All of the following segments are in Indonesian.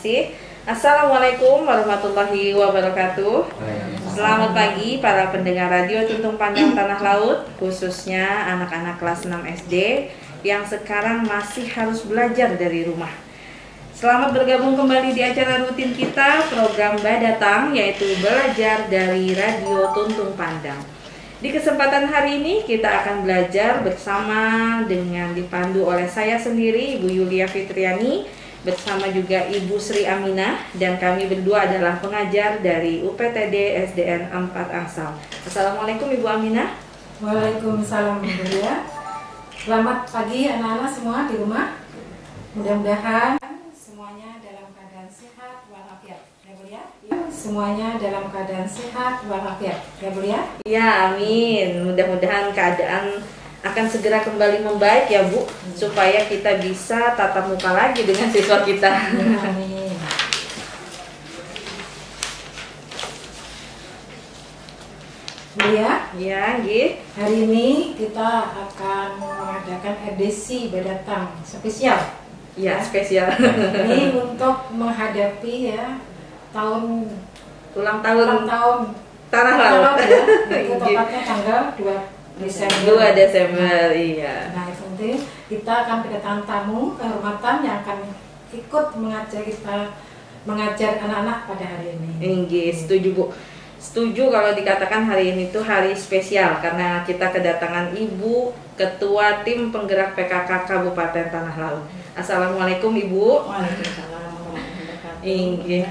kasih. Assalamualaikum warahmatullahi wabarakatuh. Selamat pagi para pendengar radio Tuntung Pandang Tanah Laut, khususnya anak-anak kelas 6 SD yang sekarang masih harus belajar dari rumah. Selamat bergabung kembali di acara rutin kita, program Badatang, yaitu belajar dari radio Tuntung Pandang. Di kesempatan hari ini kita akan belajar bersama dengan dipandu oleh saya sendiri, Ibu Yulia Fitriani, bersama juga Ibu Sri Aminah, dan kami berdua adalah pengajar dari UPTD SDN 4 Angsal. Assalamualaikum Ibu Aminah. Waalaikumsalam Bu Yulia. Selamat pagi anak-anak semua di rumah. Mudah-mudahan semuanya dalam keadaan sehat walafiat, ya Bu ya. Semuanya dalam keadaan sehat walafiat, ya Bu ya. Ya, amin. Mudah-mudahan keadaan akan segera kembali membaik ya Bu, supaya kita bisa tatap muka lagi dengan siswa kita. Amin. Bu ya, Nggih. hari ini kita akan mengadakan edisi Badatang spesial. Ya, spesial. Ini untuk menghadapi ya Ulang tahun Tanah Laut Laut. ya. Itu tepatnya tanggal 2 Desember. 2 Desember, iya. Nah, itu nanti kita akan kedatangan tamu kehormatan yang akan ikut mengajar anak-anak pada hari ini. Nggih, setuju Bu. Setuju kalau dikatakan hari ini tuh hari spesial karena kita kedatangan Ibu Ketua Tim Penggerak PKK Kabupaten Tanah Laut. Assalamualaikum Ibu. Waalaikumsalam warahmatullahi wabarakatuh. Nggih.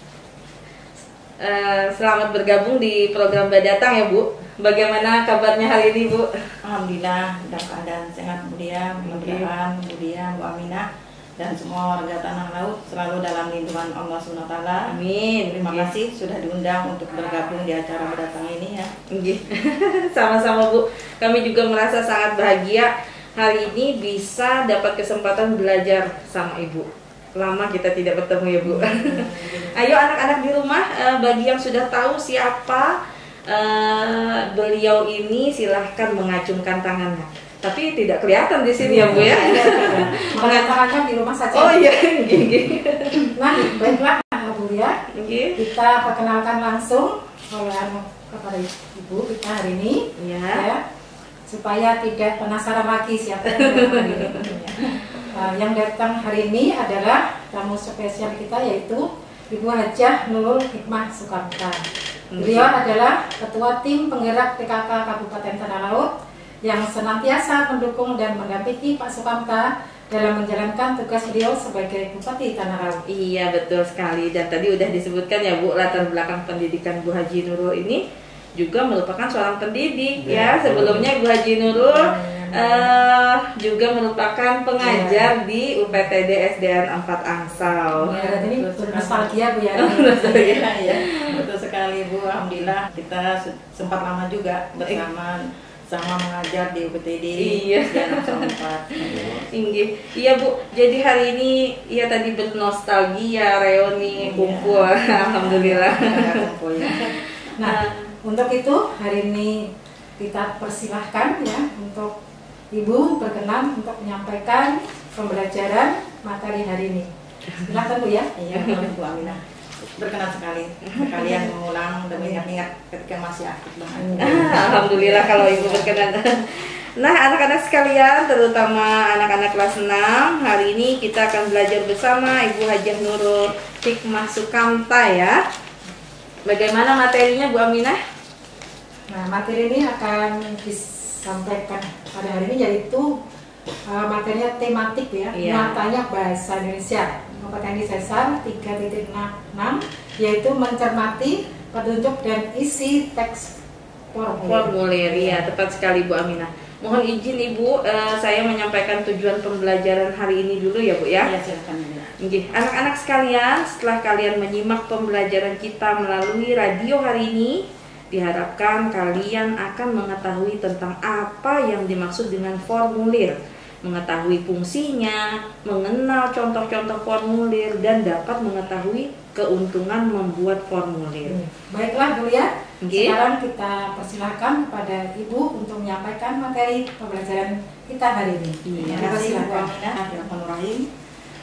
Selamat bergabung di program Badatang ya Bu. Bagaimana kabarnya hari ini Bu? Alhamdulillah dalam keadaan sehat Bu Dia, mudah-mudahan Bu Dia, Bu Aminah dan semua warga Tanah Laut selalu dalam lindungan Allah SWT. Amin. Terima kasih sudah diundang untuk bergabung di acara Badatang ini ya. Nggih. Sama-sama Bu. Kami juga merasa sangat bahagia hari ini bisa dapat kesempatan belajar sama Ibu. Lama kita tidak bertemu ya Bu. Ayo anak-anak di rumah, bagi yang sudah tahu siapa beliau ini, silahkan mengacungkan tangannya. Tapi tidak kelihatan di sini ya Bu ya. Mengatakan di rumah saja. Oh iya, gini. Nah, baiklah Bu ya. Nggih. Kita perkenalkan langsung kepada Ibu kita hari ini. Iya. Ya, supaya tidak penasaran lagi siapa yang datang hari ini. Yang datang hari ini adalah tamu spesial kita, yaitu Ibu Hajah Nurul Hikmah Sukamta. Beliau adalah Ketua Tim Penggerak PKK Kabupaten Tanah Laut yang senantiasa mendukung dan mendampingi Pak Sukamta dalam menjalankan tugas beliau sebagai Bupati Tanah Laut. Iya, betul sekali. Dan tadi udah disebutkan ya Bu, latar belakang pendidikan Bu Haji Nurul ini juga merupakan seorang pendidik ya. Sebelumnya Bu Haji Nurul juga merupakan pengajar di UPTD SDN 4 Angsal. Ya, ini nostalgia Bu ya. Iya, betul sekali Bu. Alhamdulillah kita sempat lama juga sama mengajar di UPTD Iya. SDN 4. Iya Bu, jadi hari ini ya tadi bernostalgia, reuni, kumpul. Alhamdulillah. Nah, untuk itu hari ini kita persilahkan ya untuk Ibu berkenan untuk menyampaikan pembelajaran materi hari ini. Silakan Bu ya. Iya, boleh Bu Aminah. Berkenan sekali kalian mengulang dan mengingat-ingat ketika masih aktif banget. Alhamdulillah kalau Ibu berkenan. Nah, anak-anak sekalian, terutama anak-anak kelas 6, hari ini kita akan belajar bersama Ibu Hajah Nurul Hikmah Sukamta ya. Bagaimana materinya Bu Aminah? Nah, materi ini akan disampaikan pada hari ini, yaitu materinya tematik ya, matanya bahasa Indonesia. Materi dasar 3.6, yaitu mencermati petunjuk dan isi teks formulir. Ya, tepat sekali Bu Aminah. Mohon izin Ibu, saya menyampaikan tujuan pembelajaran hari ini dulu ya Bu ya. Iya, silakan. Anak-anak sekalian, setelah kalian menyimak pembelajaran kita melalui radio hari ini, diharapkan kalian akan mengetahui tentang apa yang dimaksud dengan formulir, mengetahui fungsinya, mengenal contoh-contoh formulir, dan dapat mengetahui keuntungan membuat formulir. Baiklah Bu ya, Nggih. sekarang kita persilahkan kepada Ibu untuk menyampaikan materi pembelajaran kita hari ini. Terima kasih Bu Aminah. Bismillahirrahmanirrahim.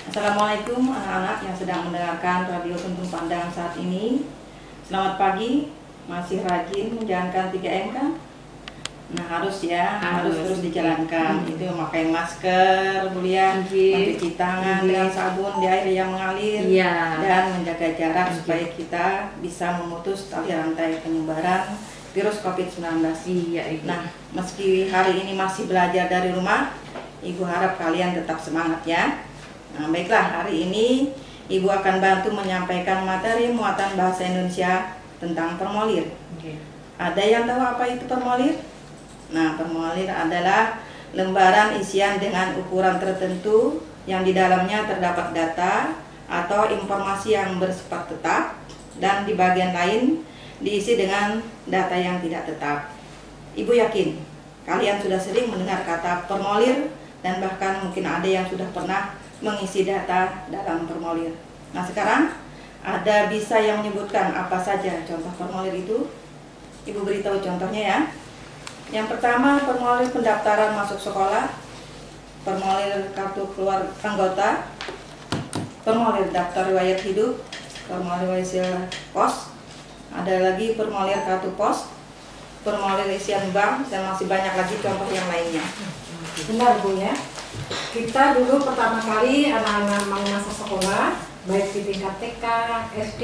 Assalamualaikum anak-anak yang sedang mendengarkan Radio Tuntun Pandang saat ini. Selamat pagi, masih rajin menjalankan 3M kan? Nah harus terus dijalankan. Itu memakai masker, kemudian mencuci tangan dengan sabun di air yang mengalir, dan menjaga jarak supaya kita bisa memutus tali rantai penyebaran virus COVID-19. Nah meski hari ini masih belajar dari rumah, Ibu harap kalian tetap semangat ya. Nah, baiklah, hari ini Ibu akan bantu menyampaikan materi muatan bahasa Indonesia tentang formulir. Ada yang tahu apa itu formulir? Nah, formulir adalah lembaran isian dengan ukuran tertentu yang di dalamnya terdapat data atau informasi yang bersifat tetap, dan di bagian lain diisi dengan data yang tidak tetap. Ibu yakin kalian sudah sering mendengar kata formulir, dan bahkan mungkin ada yang sudah pernah mengisi data dalam formulir. Nah sekarang ada bisa yang menyebutkan apa saja contoh formulir itu? Ibu beritahu contohnya ya. Yang pertama, formulir pendaftaran masuk sekolah, formulir kartu keluarga anggota, formulir daftar riwayat hidup, formulir hasil pos, ada lagi formulir kartu pos, formulir isian bank, dan masih banyak lagi contoh yang lainnya. Benar Bu ya. Kita dulu pertama kali anak-anak mau masuk sekolah, baik di tingkat TK, SD,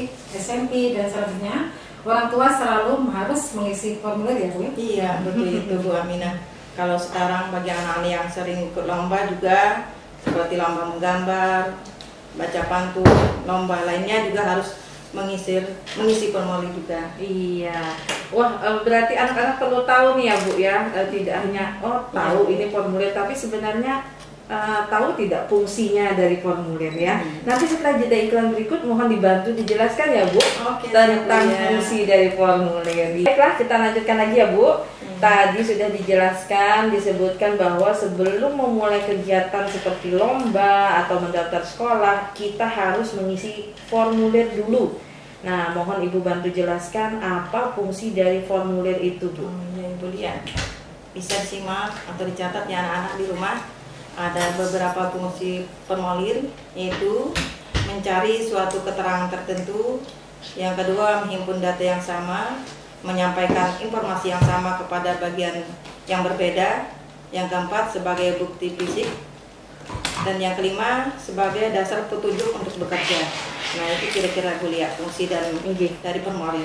SMP, dan selanjutnya, orang tua selalu harus mengisi formulir ya Bu? Iya, betul itu Bu Aminah. Kalau sekarang bagi anak-anak yang sering ikut lomba juga, seperti lomba menggambar, baca pantun, lomba lainnya juga harus mengisi formulir juga. Iya. Wah, berarti anak-anak perlu tahu nih ya Bu ya, tidak hanya tahu ini formulir, tapi sebenarnya tahu tidak fungsinya dari formulir ya. Nanti setelah jeda iklan berikut mohon dibantu dijelaskan ya Bu tentang fungsi dari formulir. Baiklah, kita lanjutkan lagi ya Bu. Tadi sudah dijelaskan, disebutkan bahwa sebelum memulai kegiatan seperti lomba atau mendaftar sekolah, kita harus mengisi formulir dulu. Nah, mohon Ibu bantu jelaskan apa fungsi dari formulir itu, Bu. Ya Ibu lihat, bisa disimak atau dicatat ya anak-anak di rumah. Ada beberapa fungsi formulir, yaitu mencari suatu keterangan tertentu. Yang kedua, menghimpun data yang sama, menyampaikan informasi yang sama kepada bagian yang berbeda. Yang keempat, sebagai bukti fisik. Dan yang kelima, sebagai dasar petunjuk untuk bekerja. Nah itu kira-kira gue lihat fungsi dari formulir.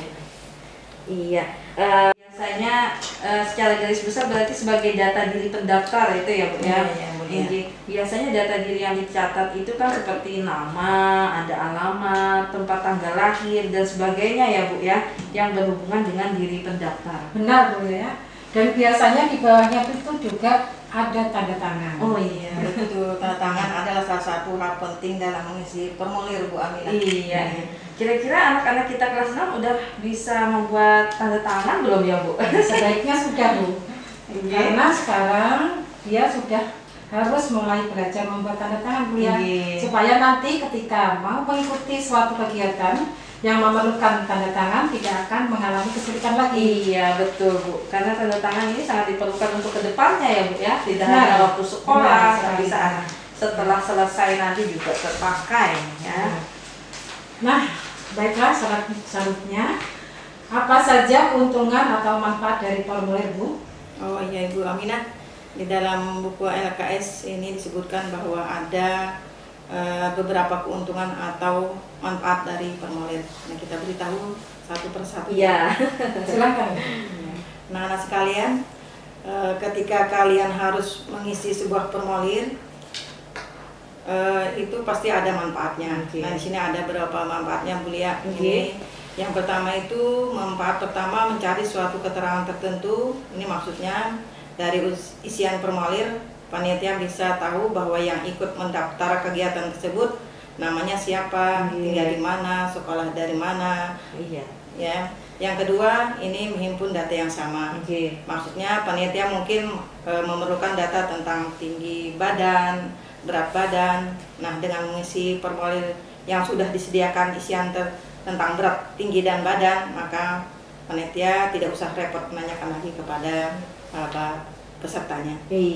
Iya, biasanya secara garis besar berarti sebagai data diri pendaftar itu ya Bu ya. Biasanya data diri yang dicatat itu kan seperti nama, ada alamat, tempat tanggal lahir dan sebagainya ya Bu ya, yang berhubungan dengan diri pendaftar. Benar Bu ya. Dan biasanya di bawahnya itu juga ada tanda tangan. Oh iya, betul. Tanda tangan adalah salah satu hal penting dalam mengisi formulir Bu Aminah. Iya. Kira-kira anak-anak kita kelas 6 udah bisa membuat tanda tangan belum ya Bu? Sebaiknya sudah Bu. Karena sekarang dia sudah harus mulai belajar membuat tanda tangan Bu ya. Supaya nanti ketika mau mengikuti suatu kegiatan yang memerlukan tanda tangan tidak akan mengalami kesulitan lagi. Iya betul Bu, karena tanda tangan ini sangat diperlukan untuk kedepannya ya Bu ya, tidak hanya waktu sekolah, tapi saat setelah selesai nanti juga terpakai ya. Nah, baiklah selanjutnya, apa saja keuntungan atau manfaat dari formulir Bu? Oh iya Ibu Aminah, di dalam buku LKS ini disebutkan bahwa ada beberapa keuntungan atau manfaat dari formulir. Nah kita beritahu satu persatu. Iya. Silakan. Nah anak sekalian, ketika kalian harus mengisi sebuah formulir, itu pasti ada manfaatnya. Nah di sini ada beberapa manfaatnya Bu Lia. Ini yang pertama itu manfaat pertama mencari suatu keterangan tertentu. Ini maksudnya dari isian formulir, panitia bisa tahu bahwa yang ikut mendaftar kegiatan tersebut namanya siapa, tinggal di mana, sekolah dari mana. Ya. Yang kedua, ini menghimpun data yang sama. Maksudnya panitia mungkin memerlukan data tentang tinggi badan, berat badan. Nah, dengan mengisi formulir yang sudah disediakan isian tentang berat, tinggi dan badan, maka panitia tidak usah repot menanyakan lagi kepada pesertanya.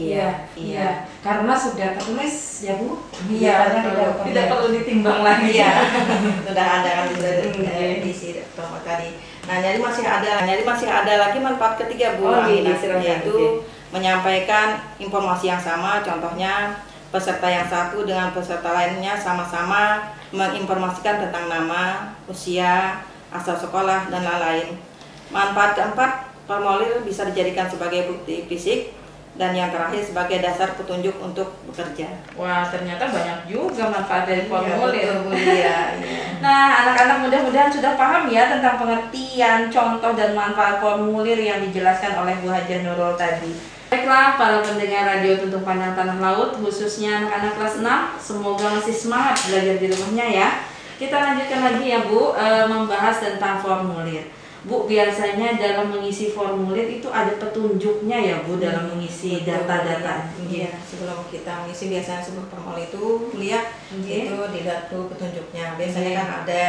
Iya. Karena sudah tertulis ya Bu. Iya, tidak perlu ditimbang lagi. Iya, sudah ada kan sudah diisi promo tadi. Nah, jadi masih ada lagi manfaat ketiga Bu, yaitu menyampaikan informasi yang sama. Contohnya peserta yang satu dengan peserta lainnya sama-sama menginformasikan tentang nama, usia, asal sekolah, dan lain-lain. Manfaat keempat, formulir bisa dijadikan sebagai bukti fisik, dan yang terakhir sebagai dasar petunjuk untuk bekerja. Wah, ternyata banyak juga manfaat dari formulir. Iya. Nah, anak-anak mudah-mudahan sudah paham ya tentang pengertian, contoh, dan manfaat formulir yang dijelaskan oleh Bu Hajah Nurul tadi. Baiklah para pendengar radio Tuntung Pandang Tanah Laut, khususnya anak-anak kelas 6, semoga masih semangat belajar di rumahnya ya. Kita lanjutkan lagi ya Bu, membahas tentang formulir. Bu, biasanya dalam mengisi formulir itu ada petunjuknya ya Bu, dalam mengisi data-data. Iya, sebelum kita mengisi biasanya sebelum formulir itu lihat itu dilihat tuh petunjuknya. Biasanya kan ada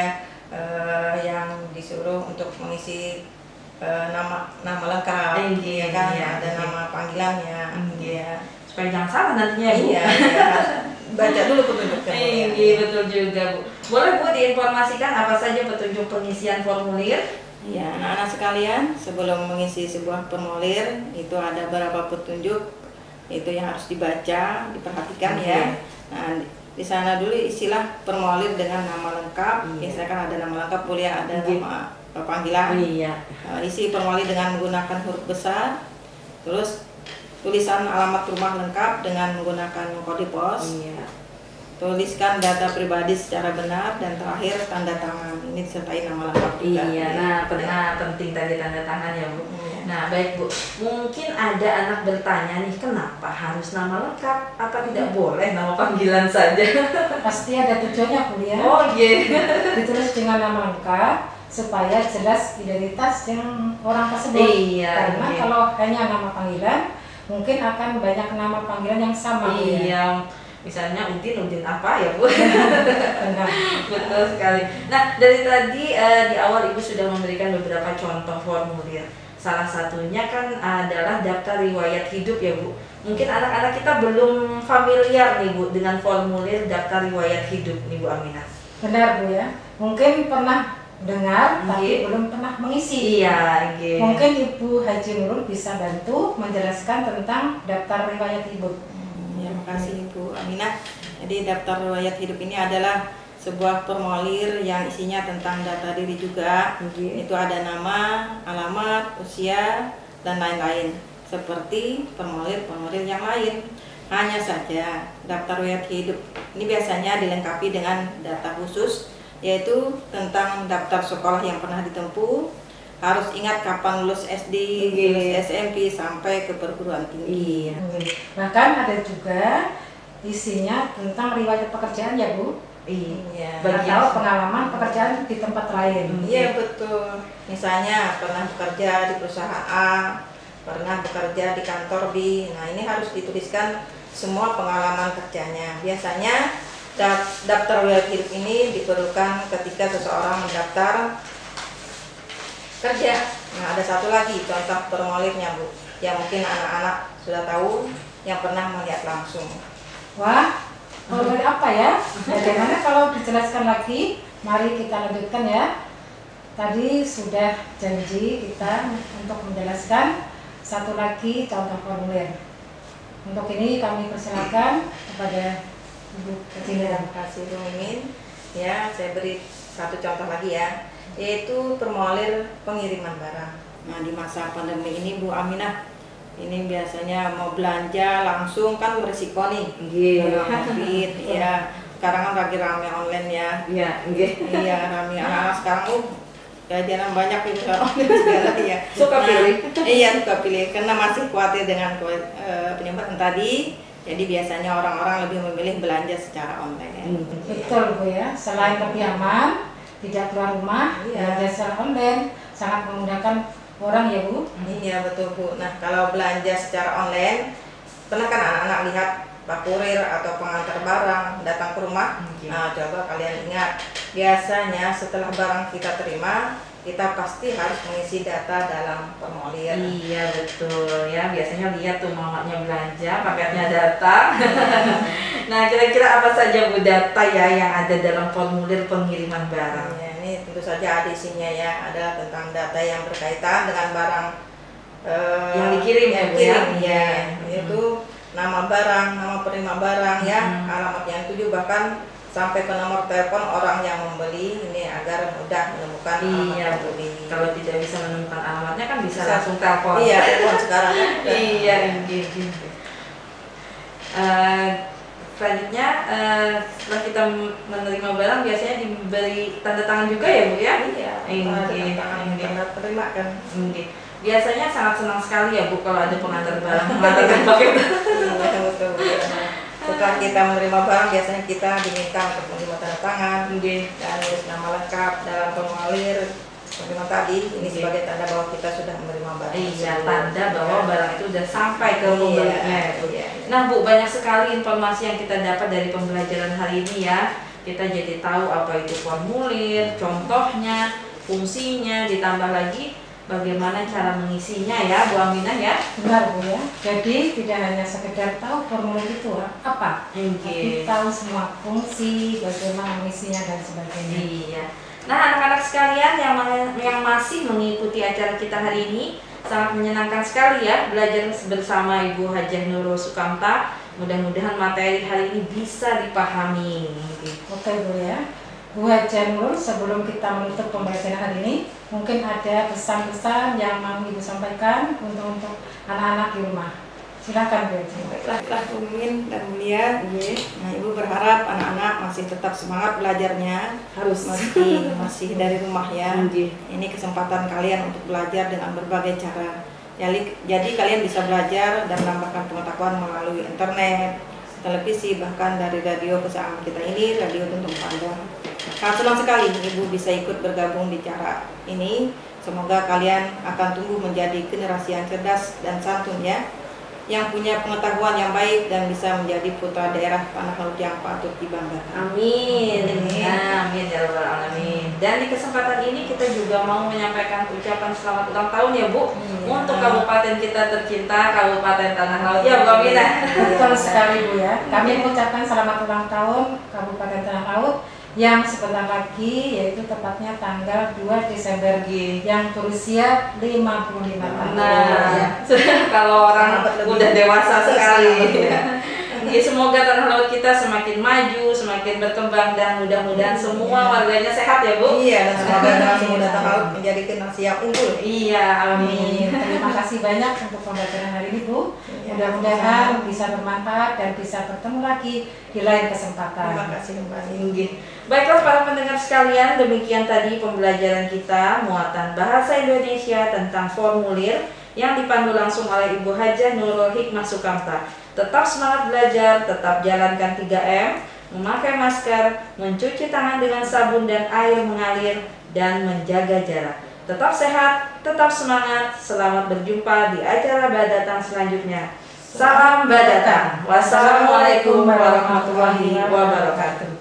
yang disuruh untuk mengisi nama lengkap, ya kan, ada nama panggilannya, supaya jangan salah nantinya Bu. Iya, baca dulu petunjuknya. Iya, betul juga Bu. Boleh Bu diinformasikan apa saja petunjuk pengisian formulir? Ya, anak-anak sekalian, sebelum mengisi sebuah formulir itu ada beberapa petunjuk itu yang harus dibaca, diperhatikan ya. Nah, di sana dulu isilah formulir dengan nama lengkap. Biasanya kan ada nama lengkap, boleh ada nama panggilan. Isi formulir dengan menggunakan huruf besar. Terus tulisan alamat rumah lengkap dengan menggunakan kode pos. Tuliskan data pribadi secara benar, dan terakhir tanda tangan. Ini disertai nama lengkap juga. Nah, penting tadi tanda tangan ya Bu. Nah, baik Bu. Mungkin ada anak bertanya nih, kenapa harus nama lengkap? Apa tidak boleh nama panggilan saja? Pasti ada tujuannya Bu ya. Ditulis dengan nama lengkap supaya jelas identitas yang orang tersebut. Karena kalau hanya nama panggilan, mungkin akan banyak nama panggilan yang sama. Misalnya Udin apa ya Bu? Betul sekali. Nah, dari tadi di awal Ibu sudah memberikan beberapa contoh formulir. Salah satunya kan adalah daftar riwayat hidup ya Bu. Mungkin anak-anak kita belum familiar nih Bu dengan formulir daftar riwayat hidup nih Bu Aminah. Benar Bu ya. Mungkin pernah dengar tapi belum pernah mengisi. Mungkin Ibu Haji Nurul bisa bantu menjelaskan tentang daftar riwayat hidup. Terima kasih Ibu Aminah. Jadi daftar riwayat hidup ini adalah sebuah formulir yang isinya tentang data diri juga. Itu ada nama, alamat, usia, dan lain-lain. Seperti formulir-formulir yang lain. Hanya saja daftar riwayat hidup ini biasanya dilengkapi dengan data khusus, yaitu tentang daftar sekolah yang pernah ditempuh, harus ingat kapan lulus SD, lulus SMP, sampai ke perguruan tinggi. Bahkan ada juga isinya tentang riwayat pekerjaan ya Bu. Atau pengalaman pekerjaan di tempat lain. Iya betul. Misalnya pernah bekerja di perusahaan A, pernah bekerja di kantor B. Nah, ini harus dituliskan semua pengalaman kerjanya. Biasanya daftar riwayat hidup ini diperlukan ketika seseorang mendaftar kerja. Nah, ada satu lagi contoh formulirnya Bu, yang mungkin anak-anak sudah tahu yang pernah melihat langsung. Wah, formulir apa ya? Bagaimana kalau dijelaskan lagi? Mari kita lanjutkan ya. Tadi sudah janji kita untuk menjelaskan satu lagi contoh formulir. Untuk ini kami persilakan kepada Ibu Haji. Terima kasih Bu Mimin. Ya, saya beri satu contoh lagi ya, yaitu formulir pengiriman barang. Nah, di masa pandemi ini Bu Aminah, ini biasanya mau belanja langsung kan berisiko nih. Covid ya. Sekarang kan lagi rame online ya. Iya, rame anak-anak sekarang jajanan banyak itu online segala ya. Suka pilih. Iya, suka pilih karena masih khawatir dengan penyebaran tadi. Jadi biasanya orang-orang lebih memilih belanja secara online. Betul Bu ya. Selain lebih aman, tidak keluar rumah, belanja secara online sangat memudahkan orang ya Bu. Iya betul Bu. Nah, kalau belanja secara online, pernah kan anak-anak lihat Pak Kurir atau pengantar barang datang ke rumah. Nah, coba kalian ingat, biasanya setelah barang kita terima, kita pasti harus mengisi data dalam formulir. Iya betul ya, biasanya lihat tuh mamanya belanja paketnya data. Nah kira-kira apa saja Bu data ya yang ada dalam formulir pengiriman barang? Ya, ini tentu saja ada isinya ya, ada tentang data yang berkaitan dengan barang yang dikirim ya Bu ya. Itu nama barang, nama penerima barang ya, alamat yang tuju, bahkan sampai ke nomor telepon orang yang membeli ini agar mudah menemukan alamat pembeli. Kalau tidak bisa menemukan alamatnya kan bisa langsung telepon. Iya, telepon sekarang kan. Iya, gitu. Selanjutnya setelah kita menerima barang biasanya diberi tanda tangan juga ya Bu ya? Iya, tanda terima kan. Biasanya sangat senang sekali ya Bu kalau ada pengantar barang mengantarkan paket. Betul. Setelah kita menerima barang, biasanya kita diminta untuk menerima tanda tangan dan tulis nama lengkap dalam formulir penerima tadi. Ini sebagai tanda bahwa kita sudah menerima barang. Iya, tanda bahwa barang itu sudah sampai ke pembelinya. Nah Bu, banyak sekali informasi yang kita dapat dari pembelajaran hari ini ya. Kita jadi tahu apa itu formulir, contohnya, fungsinya, ditambah lagi bagaimana cara mengisinya ya Bu Aminah ya. Benar Bu ya. Jadi tidak hanya sekedar tahu formulir itu apa, tapi tahu semua fungsi, bagaimana mengisinya dan sebagainya. Iya. Nah anak-anak sekalian yang masih mengikuti acara kita hari ini, sangat menyenangkan sekali ya belajar bersama Ibu Hajah Nurul Sukamta. Mudah-mudahan materi hari ini bisa dipahami. Oke Bu ya. Bu Hajah Nurul, sebelum kita menutup pembelajaran hari ini, mungkin ada pesan-pesan yang mau Ibu sampaikan untuk anak-anak di rumah. Silakan Bu Hajah. Baiklah Bu Mimin dan Mulia. Nah, Ibu berharap anak-anak masih tetap semangat belajarnya, harus masih dari rumah ya. Ini kesempatan kalian untuk belajar dengan berbagai cara. Jadi kalian bisa belajar dan menambahkan pengetahuan melalui internet, televisi, bahkan dari radio kesayangan kita ini, Radio Tuntung Pandang. Sangat senang sekali Ibu bisa ikut bergabung di cara ini. Semoga kalian akan tumbuh menjadi generasi yang cerdas dan santun ya, yang punya pengetahuan yang baik dan bisa menjadi putra daerah tanah laut yang patut dibanggakan. Amin. Amin ya rabbal alamin. Dan di kesempatan ini kita juga mau menyampaikan ucapan selamat ulang tahun ya Bu untuk kabupaten kita tercinta, Kabupaten Tanah Laut ya Bu Aminah. Betul sekali Bu ya. Kami mengucapkan selamat ulang tahun Kabupaten Tanah Laut yang sebentar lagi, yaitu tepatnya tanggal 2 Desember yang berusia 55 tahun. Nah, kalau orang udah dewasa sekali. Ya, semoga Tanah Laut kita semakin maju, semakin berkembang dan mudah-mudahan semua warganya sehat ya Bu. Iya, dan semoga generasi muda Tanah Laut menjadi generasi yang unggul. Iya, amin. Terima kasih banyak untuk pembelajaran hari ini Bu. Mudah-mudahan bisa bermanfaat dan bisa bertemu lagi di lain kesempatan. Terima kasih kembali. Baiklah para pendengar sekalian, demikian tadi pembelajaran kita muatan bahasa Indonesia tentang formulir yang dipandu langsung oleh Ibu Hajah Nurul Hikmah Sukamta. Tetap semangat belajar, tetap jalankan 3M, memakai masker, mencuci tangan dengan sabun dan air mengalir, dan menjaga jarak. Tetap sehat, tetap semangat, selamat berjumpa di acara Badatan selanjutnya. Salam Badatan. Wassalamualaikum warahmatullahi wabarakatuh.